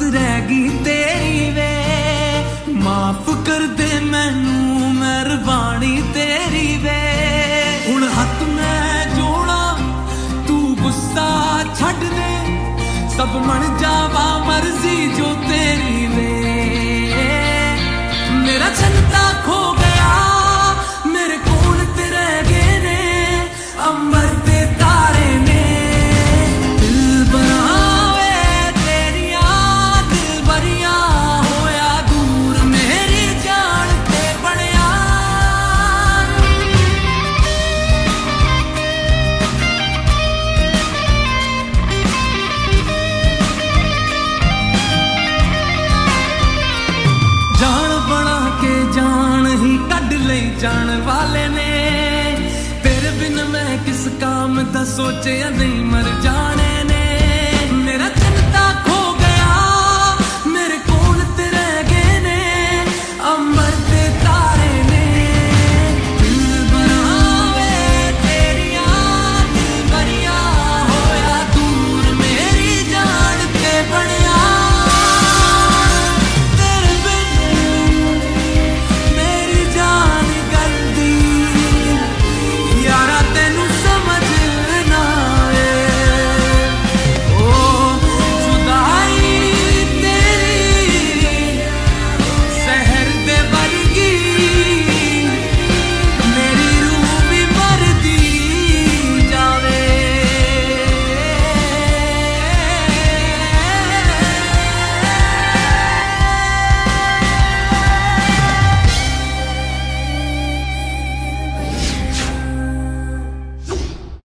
रहेगी तेरी वे, माफ कर दे मैनू मेहरबानी तेरी वे। हुण हथ मैं जोड़ा तू गुस्सा छड्ड दे, सब मन जावा मर्जी जो तेरी वे। मेरा चलता खो गया मेरे कोल ते रह गए ने अंबर ते तारे ने। दिलबरा वे तेरिया दिलबरिया होया दूर मेरी जान ते बनिया। जान बना के जान ही कढ ले जान वाले ने, तेरे बिन मैं किस काम दा सोचे नहीं मर जाने।